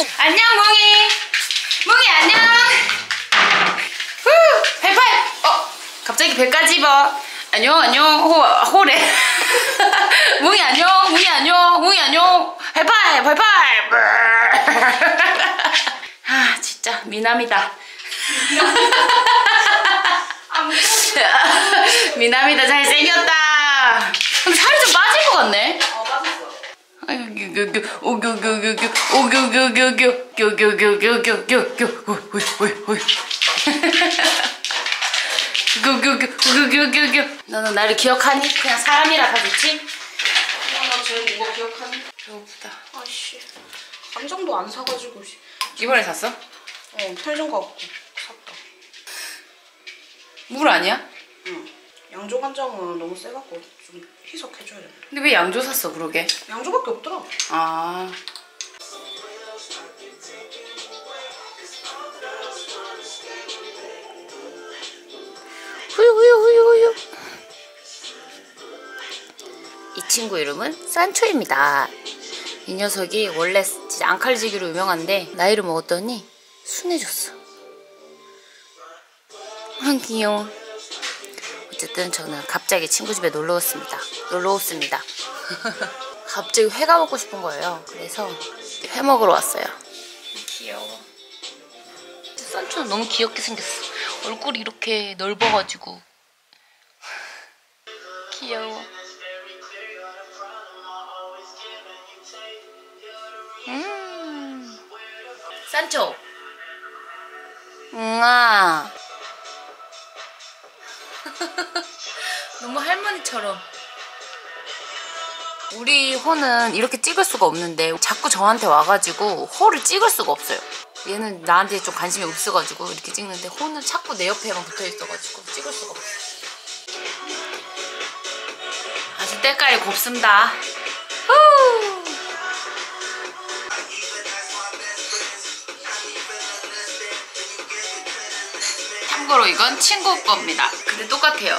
안녕 몽이. 몽이 안녕. 후 배팔. 갑자기 배까지 입어. 안녕 호래. 몽이 안녕. 몽이 안녕. 배팔. 아 진짜 미남이다. 미남이다. 잘생겼다. 근데 살이 좀 빠질 것 같네. 빠졌어. 너는 나를 기억하니? 그냥 사람이라 봐줬지? 나 쟤 뭔가 기억하니? 배고프다. 아씨. 간장도 안 사가지고. 이번에 샀어? 편의점 가고 샀다. 물 아니야? 응. 양조 간장은 너무 세갖고 좀 희석해줘야 돼. 근데 왜 양조 샀어 그러게? 양조밖에 없더라. 아. 후유. 이 친구 이름은 산초입니다. 이 녀석이 원래 진짜 앙칼지기로 유명한데 나이를 먹었더니 순해졌어. 귀여워. 어쨌든 저는 갑자기 친구 집에 놀러 왔습니다. 갑자기 회가 먹고 싶은 거예요. 그래서 회 먹으러 왔어요. 귀여워. 산초는 너무 귀엽게 생겼어. 얼굴이 이렇게 넓어가지고 귀여워. 산초. 응아. 너무 할머니처럼. 우리 호는 이렇게 찍을 수가 없는데 자꾸 저한테 와가지고 호를 찍을 수가 없어요. 얘는 나한테 좀 관심이 없어가지고 이렇게 찍는데 호는 자꾸 내 옆에만 붙어있어가지고 찍을 수가 없어. 아주 때깔이 곱습니다. 후! 참고로 이건 친구 겁니다. 근데 똑같아요.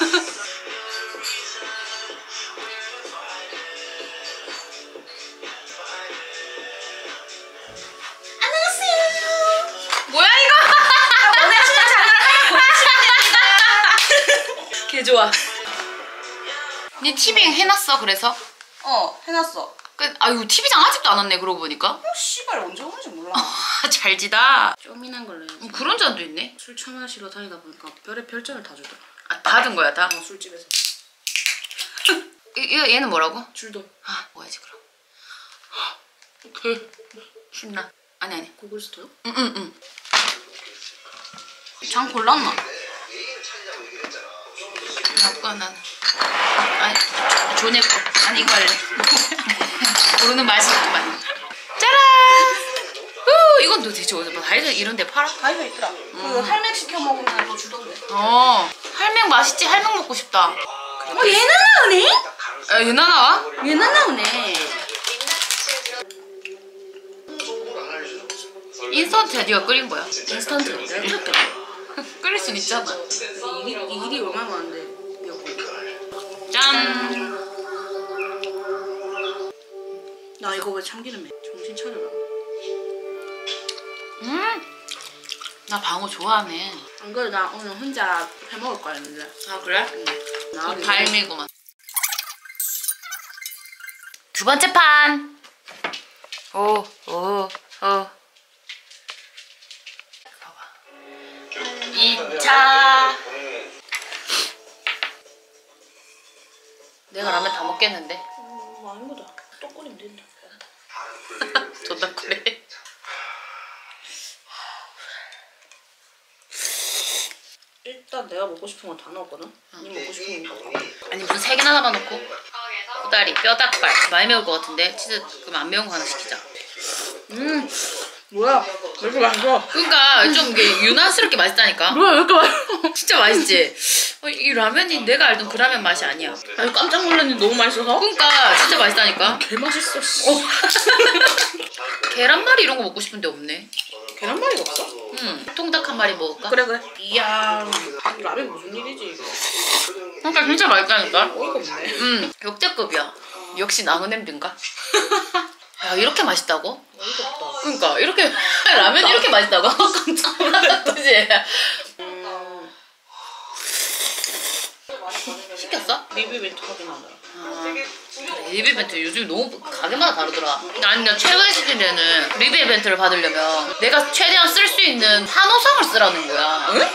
뭐야 이거? 원하시는 장르를 하나 고르시면 됩니다. 개 좋아. 니 티빙 해놨어 그래서? 해놨어. 아유 TV장 아직도 안 왔네 그러고 보니까. 씨발 언제 오는지 몰라. 잘 지다. 쪼민한 걸로 해야지. 그런 잔도 있네. 술 처마시러 다니다 보니까 별의 별잔을 다 주더라. 아, 다 든 거야 다? 술집에서. 얘는 뭐라고? 줄도. 아 뭐야지 그럼. 오케이. 신나. 아니. 고글스토요? 응. 장 골랐나? 아까 난 아니 존의 거. 아니 이거 할래. 모르는 맛이 있구만. 짜란. 이건 도대체 어디서 봐? 다이소 이런 데 팔아? 다이소 있더라. 그 할맥 시켜 먹으면 뭐 주던데. 할맥 맛있지? 할맥 먹고 싶다. 얘는 나오네? 얘나 나와? 얘는 나오네. 인스턴트야 네가 끓인 거야? 인스턴트. 내가 끓였더라. 끓일 순 있잖아. 이 일이 얼마나 많은데. 짠. 나 이거 왜 참기름에 정신 차려라. 나 방어 좋아하네. 안 그래 나 오늘 혼자 해 먹을 거야 했는데. 아 그래? 나 발미구만. 두 번째 판. 오. 봐봐. 2차. 내가 라면 다 먹겠는데. 아니보다 또 끓이면 된다. 존나 그래. 일단 내가 먹고 싶은 건 다 넣었거든? 니 먹고 싶은 건 넣어. 아니 무슨 3개나 담아놓고 코다리, 뼈닭발 많이 매울 것 같은데 치즈 그럼 안 매운 거 하나 시키자. 뭐야? 왜 이렇게 맛있어? 그러니까 좀 이게 유난스럽게 맛있다니까. 뭐야 왜 이렇게 맛있어? 진짜 맛있지? 이 라면이 내가 알던 그 라면 맛이 아니야. 아니 깜짝 놀랐는데 너무 맛있어서? 그러니까 진짜 맛있다니까. 개 맛있어. 계란말이 이런 거 먹고 싶은데 없네. 계란말이가 없어? 응. 통닭 한 마리 먹을까? 그래. 이야 라면 무슨 일이지 이거. 그러니까 진짜 맛있다니까. 어이가 없네. 역대급이야. 역시 나무 냄비인가? 야 이렇게 맛있다고? 어이가 없다. 그러니까 이렇게 라면 이렇게 맛있다고? 깜짝 놀랐다. 그치? 시켰어? 리뷰 하긴 하더라. 리뷰 이벤트 요즘 너무 가게마다 다르더라. 아니 나 최근에 시킨 데는 리뷰 이벤트를 받으려면 내가 최대한 쓸 수 있는 한호성을 쓰라는 거야. 응?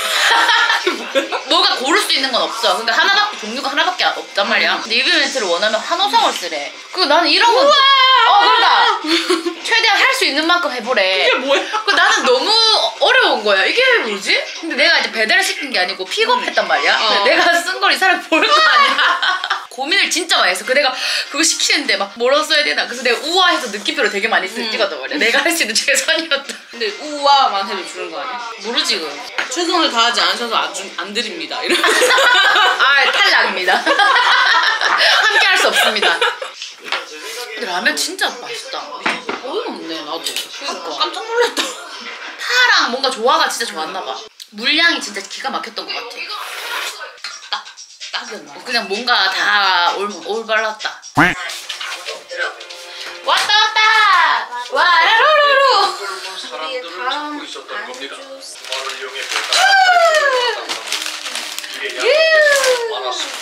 너가 고를 수 있는 건 없어. 근데 하나밖에 종류가 하나밖에 없단 말이야. 리뷰 이벤트를 원하면 한호성을 쓰래. 그리고 나는 이런 건 그러니까 최대한 할 수 있는 만큼 해보래. 이게 뭐야? 그 나는 너무 어려운 거야. 이게 뭐지? 근데 내가 이제 배달을 시킨 게 아니고 픽업했단 말이야. 근데 내가 쓴 걸 이 사람이 볼 거 아니야. 고민을 진짜 많이 했어. 그 내가 그거 시키는데 막 뭐라 써야 되나. 그래서 내가 우아해서 느낌표를 되게 많이 찍었단 말이야. 내가 할 수 있는 최선이었다. 근데 우와만 해도 주는 거 아니야? 모르지 그. 최선을 다하지 않으셔서 안 드립니다. 이런. 아 탈락입니다. 함께 할 수 없습니다. 근데 라면 진짜 맛있다. 어이가 없네 나도. 그러니까. 깜짝 놀랐다. 파랑 뭔가 조화가 진짜 좋았나 봐. 물량이 진짜 기가 막혔던 것 같아. 딱이었나? 그냥 뭔가 다 올바랐다. 왔다! 와라로로로! 사람들을 찾고 있었던 겁니다. 말을 이용해 이게 양쪽에서 많았습니다.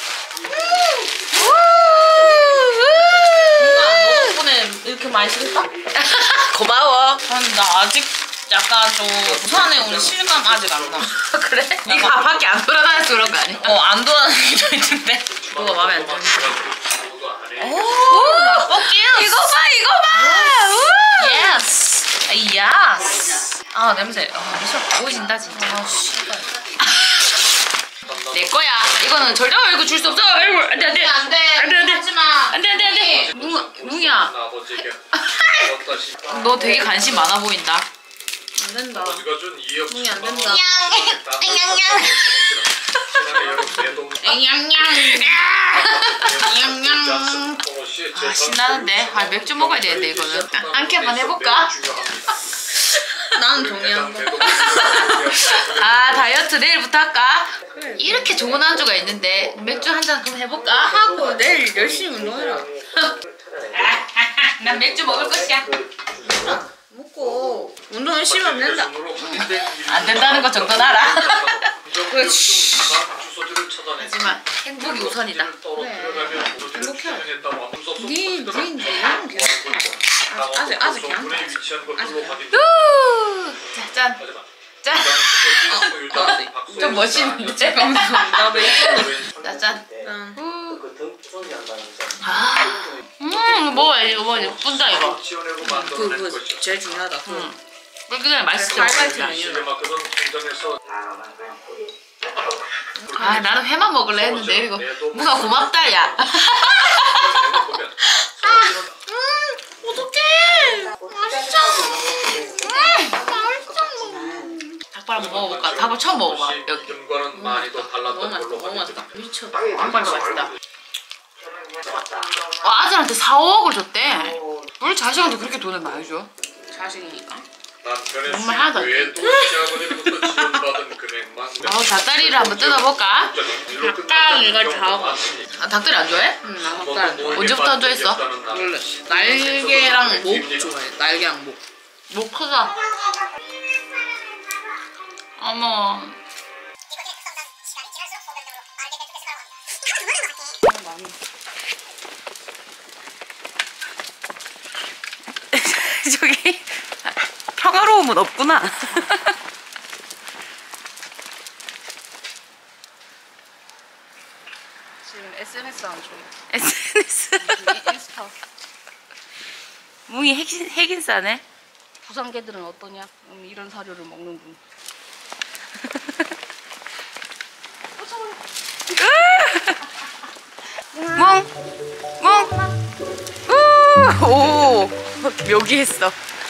너 덕분에 이렇게 많이 시켰다? 고마워. 아니 나 아직 약간 좀 부산에 온 실감 아직 안 나. 그래? 네가 밖에 안 돌아다녀서 그런 거 아니야? 안 돌아다니기도 있는데. 뭐가 마음에 안 드는데? 오, 라볶이. 이거 봐! 예스. 예스. 아 냄새. 미쳤다. 보이신다 진짜. 아 씨발. 내 거야. 이거는 절대 이거 줄 수 없어. 아이고 안돼 안돼 안돼. 안돼 하지마. 안돼. 뭉이야. 아버지에게 어떠시? 너 되게 관심 많아 보인다. 안 된다. 아버지가 준 2억 문이 안 된다. 아 신나는데. 아 맥주 먹어야 되는데 이거는. 한 캔만 해볼까? 나는 동의한다. 아 다이어트 내일부터 할까? 이렇게 좋은 안주가 있는데 맥주 한 잔 그럼 해볼까? 하고 내일 열심히 운동해라. 난 맥주 먹을 것이야. 먹고 운동 열심히 하면 된다. 안 된다는 거 정도는 알아. 그렇지. 하지만 행복이 우선이다. 행복해. 니 이제 이러면 괜찮아. 아직 괜찮다. 후! 자, 짠. 짠. 좀 멋있는데? 나도 이거. 자, 짠. 응. 아, 먹어야지, 이거 먹어야지. 뿐다, 이거. 그거 제일 중요하다. 그냥 맛있어. 아, 나는 회만 먹을래 했는데, 이거. 뭔가 고맙다, 야. 어떡해! 맛있어! 닭발 한번 먹어볼까? 닭발 처음 먹어봐, 여기. 너무 맛있다. 미쳐. 닭발 맛있다. 아들한테 4, 5억을 줬대. 우리 자식한테 그렇게 돈을 많이 줘? 자식이니까. 정말 하나도 안 아우 닭다리를 한번 뜯어볼까? 닭다리가 작아. 아, 닭다리 안 좋아해? 응, 나 닭다리. 언제부터 안 좋아했어? 원래 날개랑 목 좋아해. 날개랑 목. 목 크다. 어머. 저기 평화로움은 없구나. 지금 SNS 안 줘. SNS. 인스타. 뭉이 핵인싸네. 부산개들은 어떠냐? 이런 사료를 먹는군. 뭉! 오! 묘기했어.